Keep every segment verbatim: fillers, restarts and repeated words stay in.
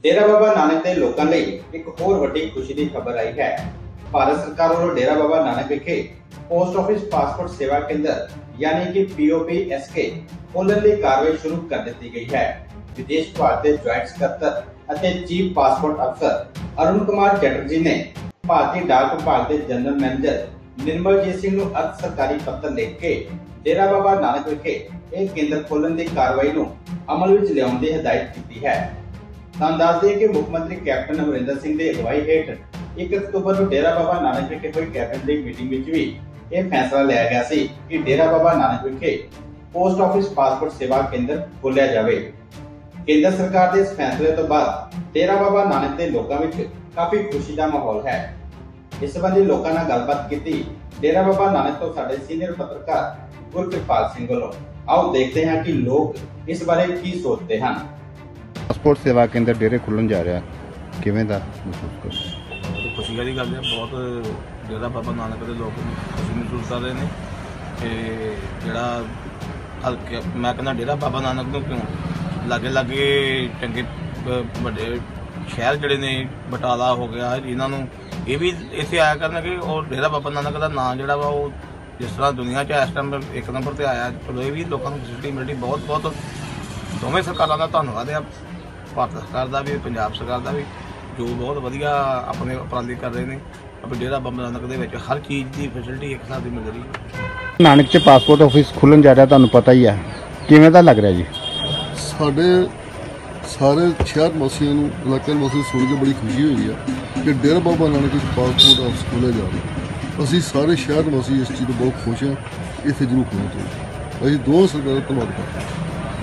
डेरा बाबा नानक के लोगों लई एक होर वड्डी खुशी की खबर आई है। भारत सरकार वालों डेरा बाबा नानक विखे post office passport Seva Kendra यानी कि पी ओ पी एस के खोलने की कार्रवाई शुरू कर दी गई है। विदेश विभाग के ज्वाइंट सकत्तर अते चीफ पासपोर्ट अफसर अरुण कुमार चैटर्जी ने भारतीय डाक विभाग के जनरल मैनेजर निर्मलजीत सिंह नूं अर्ध सरकारी पत्र लिख के डेरा बाबा नानक विखे एक केंद्र खोलने की कार्रवाई नूं अमल विच लियाउण दी हिदायत की है। ਤੁਹਾਨੂੰ ਦੱਸ ਦਈਏ कि मुख्यमंत्री कैप्टन अमरिंदर सिंह की अगवाई हेठ एक अक्तूबर को डेरा बाबा नानक विखे हुई कैबिनेट की मीटिंग में भी यह फैसला लिया गया सी कि डेरा बाबा नानक विखे post office passport Seva Kendra खोलिया जाए। केंद्र सरकार के इस फैसले तो बाद डेरा बाबा नानक के लोगों में काफी खुशी का माहौल है। इस संबंधी लोगों ने गलबात की डेरा बाबा नानक तो साडे सीनियर पत्रकार गुरकिरपाल सिंह वालों। आओ देखते हैं कि लोग इस बारे की सोचते हैं। पासपोर्ट सेवा केंद्र डेरे खुलन जा रहा किवें दा महसूस कर खुशी वाली गल है। बहुत डेरा बाबा नानक के लोग खुशी महसूस कर रहे हैं कि जिहड़ा हल्के मैं कहना डेरा बाबा नानक नूं क्यों लागे लागे चंगे वड्डे शहर जिहड़े ने बटाला हो गया इन्हां नूं ये भी इत्थे आया करन कि और डेरा बाबा नानक का नाम जिहड़ा वा वो जिस तरह दुनिया च इस टाइम एक नंबर पर आया। चलो ये भी लोगों को फैसिलिटी मिलती बहुत बहुत दोवें सरकारों का धन्यवाद है। भारत सरकार का भी पंजाब सरकार का भी जो बहुत वधिया अपने उपराले कर रहे हैं। अपने डेरा बाबा नानक के हर चीज़ की फैसिलिटी एक हिसाब की मिल रही है। नानक से पासपोर्ट ऑफिस खुलन जा रहा तुहानूं पता ही है किवें दा लग रहा जी? साडे सारे शहर वासियों नूं इलाके वासियों सुन के बड़ी खुशी हुई है कि डेरा बाबा नानक विच पासपोर्ट ऑफिस खोलिया जा रहा है। असीं सारे शहर वासी इस चीज़ तो बहुत खुश हैं। इत्थे जरूर खोलना चाहिए। असीं दो सरकारां दा धन्नवाद करते हैं।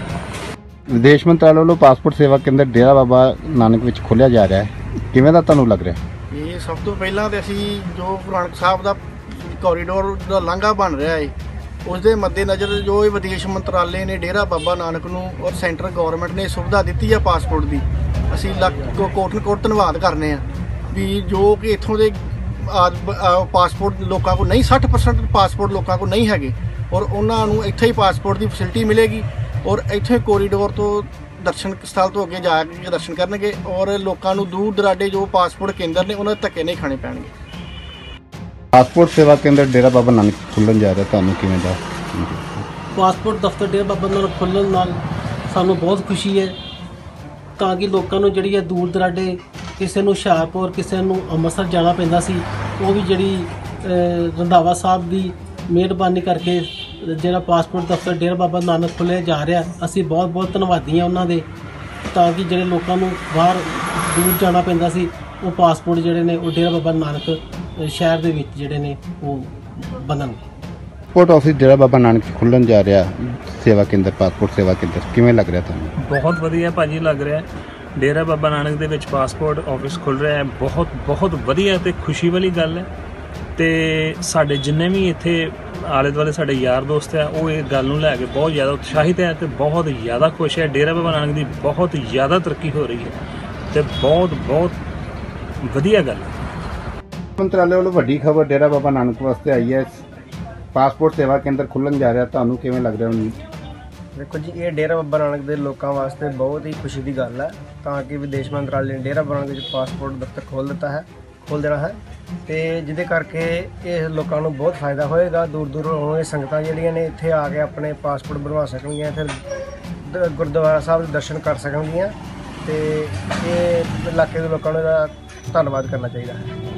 विदेश मंत्रालय वालों पासपोर्ट सेवा केंद्र डेरा बाबा नानक विच खोलिया जा रहा है किवें दा तुहानूं लग रहा है? ये सब तो पहला तो असीं जो गुरु नानक साहब का कॉरीडोर का लांघा बन रहा है उसके मद्देनज़र जो विदेश मंत्रालय ने डेरा बाबा नानक नूं और सेंट्रल गौरमेंट ने सुविधा दी है पासपोर्ट की। असीं कोट कोट धन्नवाद करने भी जो कि इत्थों के पासपोर्ट लोगों को नहीं साठ परसेंट पासपोर्ट लोगों को नहीं है और उन्होंने इत्थे ही पासपोर्ट की फैसिलिटी मिलेगी और इत्थे कोरीडोर तो दर्शन स्थल तो अगे जाके दर्शन करनगे और लोगों को दूर दराडे जो पासपोर्ट केंद्र ने उन्हें धक्के नहीं खाने पैणगे। पासपोर्ट सेवा केंद्र डेरा बाबा नानक खुलन जा रहा तुहानूं किवें दा? पासपोर्ट दफ्तर डेरा बाबा नानक खुलन नाल सानूं बहुत खुशी है ताकि लोगों को जिहड़ी दूर दराडे किसी नूं हुशियारपुर किसी नूं अंमृतसर जाना पैंदा सी वो भी जिहड़ी रंधावा साहब की मेहरबानी करके ਜਿਹੜਾ पासपोर्ट दफ्तर डेरा बाबा नानक खोलिया जा रहा असी बहुत बहुत धन्नवादी हाँ उन्होंने ताकि ਜਿਹੜੇ ਲੋਕਾਂ ਨੂੰ ਬਾਹਰ दूर जाना पैंदा सी वो पासपोर्ट ਜਿਹੜੇ ਨੇ ਉਹ डेरा बाबा नानक शहर ਦੇ ਵਿੱਚ ਜਿਹੜੇ ਨੇ ਉਹ ਬਣਨਗੇ। पासपोर्ट ऑफिस डेरा बाबा नानक खुलन जा रहा सेवा केंद्र पासपोर्ट सेवा केंद्र किवें लग रहा तुहानूं? बहुत वधिया भाजी लग रहा है। डेरा बाबा नानक ਦੇ ਵਿੱਚ पासपोर्ट ऑफिस खुल रहा है बहुत बहुत वधिया ਤੇ खुशी वाली गल है। ਤੇ ਸਾਡੇ ਜਿੰਨੇ ਵੀ ਇੱਥੇ ਆਲੇ ਦੁਆਲੇ ਸਾਡੇ ਯਾਰ ਦੋਸਤ ਆ ਉਹ ਇਹ ਗੱਲ ਨੂੰ ਲੈ ਕੇ ਬਹੁਤ ਜ਼ਿਆਦਾ ਉਤਸ਼ਾਹਿਤ ਹੈ ਤੇ ਬਹੁਤ ਜ਼ਿਆਦਾ ਖੁਸ਼ ਹੈ। ਡੇਰਾ ਬਾਬਾ ਨਾਨਕ ਦੀ ਬਹੁਤ ਜ਼ਿਆਦਾ ਤਰੱਕੀ ਹੋ ਰਹੀ ਹੈ ਤੇ ਬਹੁਤ ਬਹੁਤ ਵਧੀਆ ਗੱਲ ਹੈ। ਮੰਤਰਾਲੇ ਵੱਲੋਂ ਵੱਡੀ ਖਬਰ ਡੇਰਾ ਬਾਬਾ ਨਾਨਕ ਵਾਸਤੇ ਆਈ ਹੈ। ਪਾਸਪੋਰਟ ਸੇਵਾ ਕੇਂਦਰ ਖੁੱਲਣ ਜਾ ਰਿਹਾ ਤੁਹਾਨੂੰ ਕਿਵੇਂ ਲੱਗ ਰਿਹਾ ਹੁਣ? देखो जी ये डेरा बाबा नानक के लोगों वास्ते बहुत ही खुशी की गल है ताकि विदेश मंत्रालय ने डेरा बाबा नानक पासपोर्ट दफ्तर खोल दिता है खोल देना है तो जिदे करके ये लोगों को बहुत फायदा होएगा। दूर दूर होने संगतां जिहड़ियां ने इत्थे आके अपने पासपोर्ट बनवा सकणगियां फिर गुरुद्वारा साहब दे दर्शन कर सकणगियां तो ये इलाके के लोगों का धन्नवाद करना चाहिए।